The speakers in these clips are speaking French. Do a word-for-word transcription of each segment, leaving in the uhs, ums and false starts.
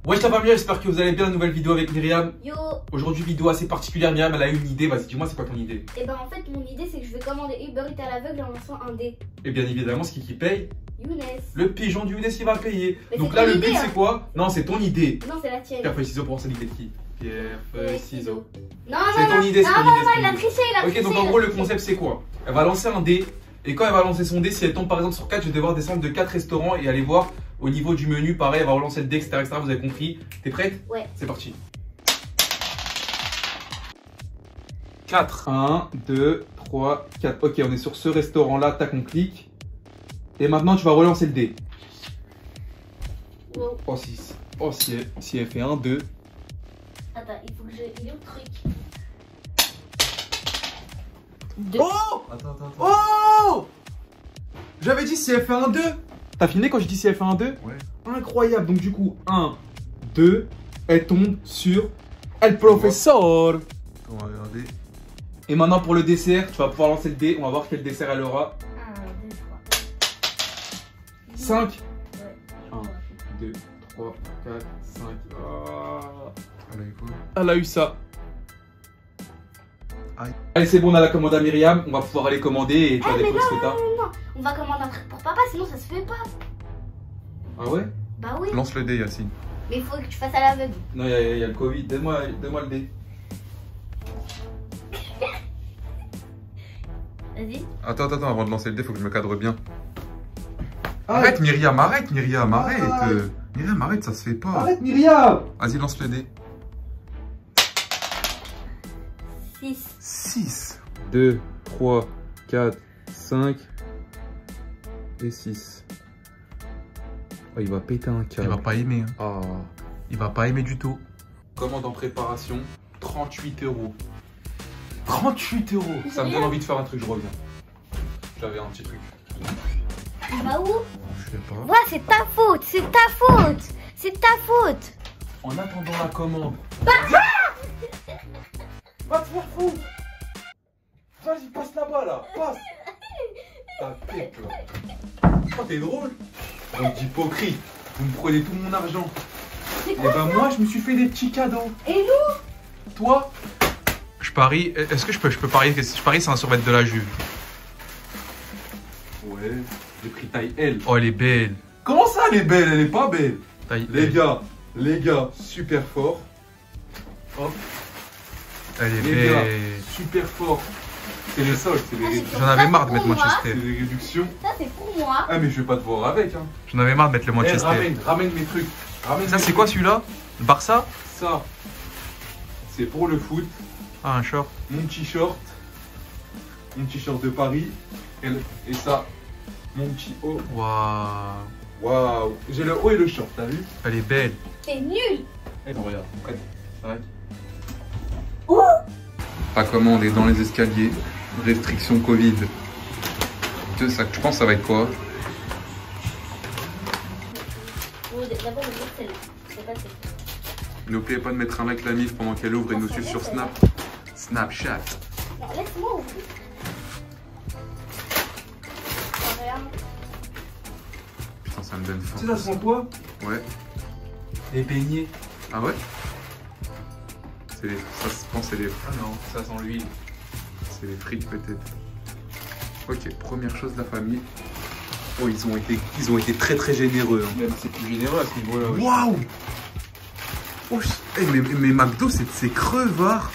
Ouais, ça va bien, j'espère que vous allez bien. Nouvelle vidéo avec Myriam. Yo. Aujourd'hui, vidéo assez particulière. Myriam, elle a eu une idée. Vas-y, dis-moi, c'est quoi ton idée? Et ben en fait, mon idée c'est que je vais commander Uber Eats à l'aveugle en lançant un dé. Et bien évidemment, c'est qui qui paye? Younes. Le pigeon du Younes qui va payer. Mais Donc c'est là, ton le but, idée, c'est hein. quoi? Non, c'est ton idée. Non, c'est la tienne. Pierre, feuille, ciseaux pour lancer l'idée de qui? Pierre, feuille, ciseaux. Non, C'est non, ton non. idée, c'est non, ton non, idée, non, c'est il ton a idée. triché, il a triché. Ok, donc en il a gros, le triché. concept, c'est quoi? Elle va lancer un dé. Et quand elle va lancer son dé, si elle tombe par exemple sur quatre, je vais devoir descendre de quatre restaurants et aller voir au niveau du menu. Pareil, elle va relancer le dé, et cetera, et cetera. Vous avez compris? T'es prête? Ouais. C'est parti. quatre. un, deux, trois, quatre. Ok, on est sur ce restaurant-là. Tac, on clique. Et maintenant, tu vas relancer le dé. Wow. Oh, si, oh, si, elle, si elle fait un, deux. Attends, il faut que je. Il est où le truc? Deux. Oh! Attends, attends, attends. Oh! J'avais dit si elle fait un, deux. T'as filmé quand je dis si elle fait un, deux? Ouais. Incroyable. Donc, du coup, un, deux. Elle tombe sur El Professor. On va regarder. Et maintenant, pour le dessert, tu vas pouvoir lancer le dé. On va voir quel dessert elle aura. un, deux, trois. cinq. Ouais. un, deux, trois, quatre, cinq. Ah. Elle a eu quoi? Elle a eu ça. Aïe. Allez, c'est bon, on a la commande à Myriam. On va pouvoir aller commander et tu vas Eh, mais découvrir ce non, que t'as. non, non, non. On va commander un truc pour papa, sinon ça se fait pas. Ah ouais? Bah oui. Lance le dé, Yacine. Mais il faut que tu fasses à l'aveugle. Non, il y, a- y a le Covid. Donne-moi donne-moi le dé. Vas-y. Attends, attends, attends, avant de lancer le dé, faut que je me cadre bien. Ah, Arrête, Myriam, arrête, Myriam, arrête. Ah. euh, Myriam, arrête, ça se fait pas. Arrête, Myriam! Vas-y, lance le dé. six. six. deux, trois, quatre, cinq et six. Oh, il va péter un Il câble. va pas aimer. Hein. Ah. Il va pas aimer du tout. Commande en préparation, trente-huit euros. trente-huit euros. Ça me donne envie de faire un truc, je reviens. J'avais un petit truc. Bah où? Je sais pas. Ouais, c'est ta faute, c'est ta faute. C'est ta faute. En attendant la commande. Va te faire foutre. Vas-y, passe là-bas, là. Passe. Ta tête, là. Oh, t'es drôle. Donc, hypocrite. Vous me prenez tout mon argent. C'est Et quoi ben, moi, je me suis fait des petits cadeaux. Et nous? Toi? Je parie. Est-ce que je peux, je peux parier que je parie c'est un survêt de la Juve? Ouais. J'ai pris taille L. Oh, elle est belle. Comment ça, elle est belle? Elle est pas belle. Taille Les L. gars, les gars, super fort. Hop. Elle est Les gars, belle. super fort. C'est les soldes, c'est les, Ah, c'est réduc- pour J'en avais ça, marre de c'est mettre pour moi. c'est Manchester. les réductions. Ça, c'est pour moi. Ah, mais je vais pas te voir avec, hein. J'en avais marre de mettre le Eh, Manchester. ramène, ramène mes trucs. Ramène Ça, mes c'est trucs. quoi celui-là? Le Barça? Ça, c'est pour le foot. Ah, un short. Mon t-shirt. Mon t-shirt de Paris. Et, le- et ça, mon petit haut. Waouh. Waouh. J'ai le haut et le short, t'as vu? Elle est belle. C'est nul. Eh, non, regarde. Prête. Arrête. Ta commande est dans les escaliers. Restriction Covid. Tu sais, ça, tu penses que ça va être quoi? Bon, d'abord, on va dire celle-là. C'est pas celle-là. N'oubliez pas de mettre un like la mif pendant qu'elle ouvre et nous suivre sur Snap. Snapchat. Non, laisse-moi ouvrir. Regarde. Putain, ça me donne Tu faim. sais, ça sent quoi? Ouais. Les beignets. Ah ouais? C'est les... Ça se pense c'est les... Ah non, ça sent l'huile. c'est les frites peut-être. Ok, première chose de la famille. Oh, ils ont été, ils ont été très très généreux. Hein. Même c'est plus généreux à ce niveau-là. oui. Waouh! Oh, je- eh, mais, mais McDo, c'est c'est crevard.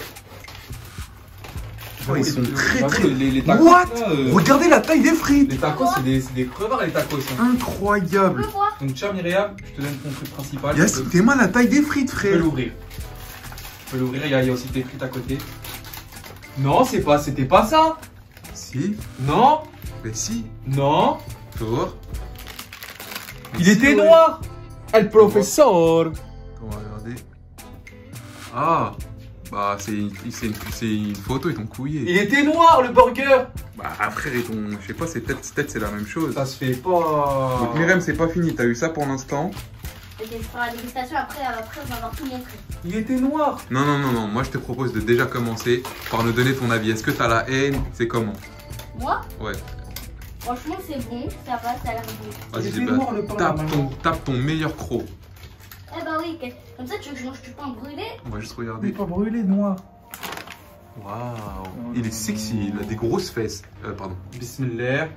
Oh, ils sont très J'avoue, très. Les, les tacos, What? là, euh, Regardez la taille des frites. les tacos, c'est des, c'est des crevards, les tacos. Hein. Incroyable. Tu peux voir? Donc, tiens, Myriam, je te donne ton truc principal. Yes, Tu peux- t'es mal la taille des frites, Tu peux frère. l'ouvrir. Tu peux l'ouvrir, il y, a- il y a aussi des frites à côté. Non, c'est pas, c'était pas ça. Si, Non, mais si. non. Tu vas voir. Mais Il si, était ouais. noir. El professeur. On va regarder. Ah, bah c'est une, c'est une, c'est une photo, ils t'ont couillé. Il était noir, le burger. Bah frère, ils t'ont, je sais pas, c'est peut-être peut-être c'est la même chose. Ça se fait pas. Donc Myriam, c'est pas fini, t'as eu ça pour l'instant. Ok, je ferai la dégustation, après, après on va avoir tout montré. Il était noir. Non, non, non, non, moi je te propose de déjà commencer par nous donner ton avis. Est-ce que t'as la haine? C'est comment? Moi, Ouais, franchement, c'est bon, ça va, ça a l'air bon. vas-y, Il était bah, noir, le pain, tape, ton, normalement. tape ton meilleur croc. Eh, Eh bah oui, que- comme ça tu veux que je mange du pain brûlé? On va juste Mais regarder. pas brûlé, noir. Waouh. Il est sexy, il a des grosses fesses. Euh, pardon. Bismillah.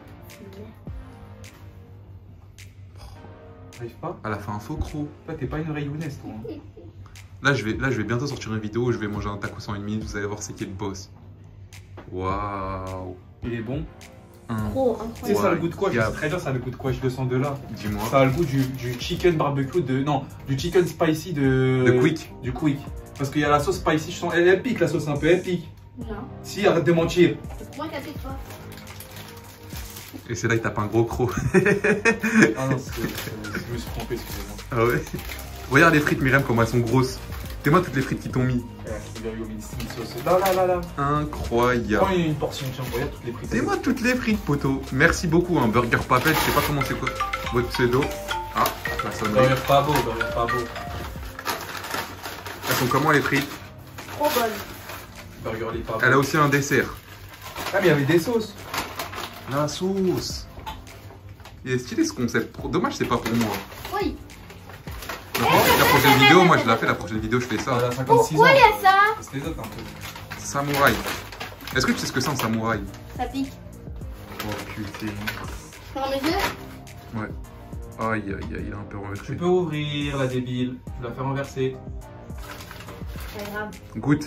T'arrives pas? Elle a fait un faux croc. Toi, t'es pas une rayounesse, toi. Hein. Là je, vais, là, je vais bientôt sortir une vidéo où je vais manger un tacos en une minute. Vous allez voir c'est qui le boss. Waouh. Il est bon. Un. Trop Tu sais, incroyable. ça a le goût de quoi? Je Y'a- sais très bien, ça a le goût de quoi? Je le sens de là. Dis-moi. Ça a le goût du, du chicken barbecue de. Non, du chicken spicy de. De Quick. Du quick. Parce qu'il y a la sauce spicy, je sens. Elle, elle pique la sauce un peu, elle pique. Non. Si, arrête de mentir. C'est pour moi qu'elle pique toi. Et c'est là il tape un gros croc. Ah non, c'est- c'est- je me suis trompé, excusez-moi. Ah ouais. Regarde les frites Myriam comment elles sont grosses. Fais-moi toutes les frites qui t'ont mis. Eh, il y a eu une sauce. Là, là, là, là. Incroyable. Prends une portion, tiens, regarde toutes les frites. Fais-moi toutes les frites poteau. Merci beaucoup un burger papel. Je sais pas comment c'est quoi votre pseudo. Ah, la sonnerie. Burger pas beau, burger pas beau. Elles sont comment les frites? Trop bonne. Burger les pas beau. Elle a aussi un dessert. Ah, mais il y avait des sauces. La sauce. Il est stylé ce concept. Dommage c'est pas pour moi. Oui. La prochaine vidéo, moi je la fais. La prochaine vidéo je fais ça. Elle a cinquante-six ans. Pourquoi il y a ça? C'est les autres un peu. Samouraï. Est-ce que tu sais ce que c'est un samouraï? Ça pique. Oh putain. Dans mes yeux? Ouais. Aïe aïe aïe, il a un peu Tu renversé. peux ouvrir la débile. Tu la faire renverser. C'est grave. Goûte.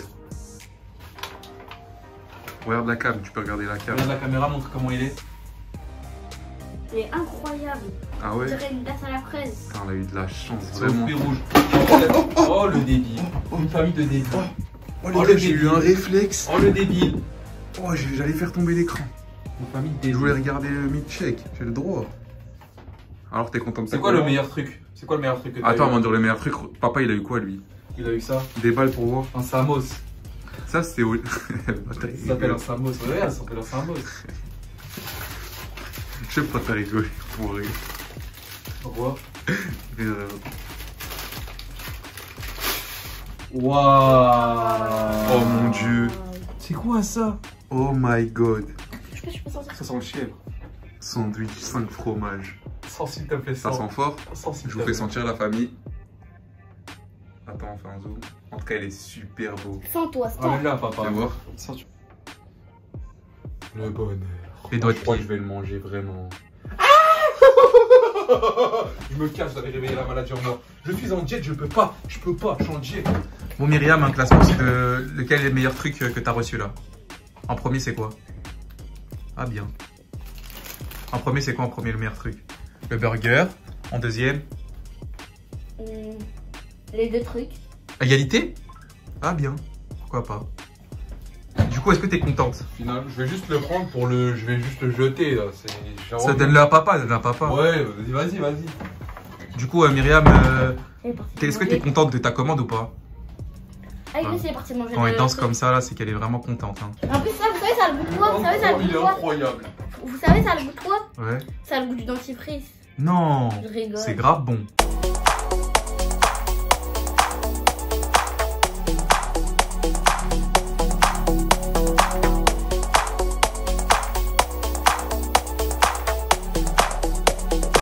Regarde la cam, tu peux regarder la cam. Regarde la caméra, montre comment il est. Il est incroyable. Ah On ouais? dirait une glace à la fraise. Putain, on a eu de la chance, C'est au vraiment. fruit rouge. Oh le débile. Une famille de débiles. Oh, Oh, les le gars, j'ai eu débile. un réflexe. Oh le débile. Oh, j'ai- j'allais faire tomber l'écran. Une famille de Je voulais débiles. regarder le mid-check, j'ai le droit. Alors t'es content de C'est ta quoi le commande? meilleur truc? C'est quoi le meilleur truc que t'as Attends, eu avant de dire le meilleur truc, papa il a eu quoi lui? Il a eu ça. Des balles pour voir. Un Samos. Ça c'était au... Ça s'appelle un Samos. Ouais, ça s'appelle un Samos. Je sais pas t'as rigolé pour rire. Au revoir. Euh, Waouh. Oh mon dieu. C'est quoi ça? Oh my god. Je sais pas, je peux sortir. Ça sent le chèvre. Sandwich cinq fromages. Sens s'il te plaît, Ça sens. sent fort. Sens s'il Je te vous plaît. fais sentir la famille. Attends, on fait un zoom. En tout cas, il est super beau. Sans toi, stop. Amène-la, papa. Tu vas voir. Sens tu- Le bonheur. Les doigts de Je crois que pied. je vais le manger vraiment. Je me cache, j'avais réveillé la maladie en moi. Je suis en diète, je peux pas. Je peux pas, je suis en diète. Bon Myriam, un classement c'est de lequel est le meilleur truc que t'as reçu là? En premier c'est quoi? Ah bien. En premier c'est quoi en premier le meilleur truc? Le burger. En deuxième? Hum, les deux trucs. Égalité? Ah bien. Pourquoi pas? Du coup est-ce que t'es contente? Final, je vais juste le prendre pour le. Je vais juste le jeter là. C'est. Ça donne-le à papa, donne-le à papa. Ouais, vas-y, vas-y, vas-y. Du coup euh, Myriam, euh, Elle est partie t'es- est-ce que manger. t'es contente de ta commande ou pas? Ah, oui, elle est partie manger. Quand le elle danse truc. comme ça là, c'est qu'elle est vraiment contente. Hein. En plus, ça, vous savez, ça a le goût de quoi? Vous savez, ça a le goût il de est quoi? incroyable. Vous savez, ça a le goût de quoi? Ouais. Ça a le goût du dentifrice. Non, Je rigole. c'est grave bon.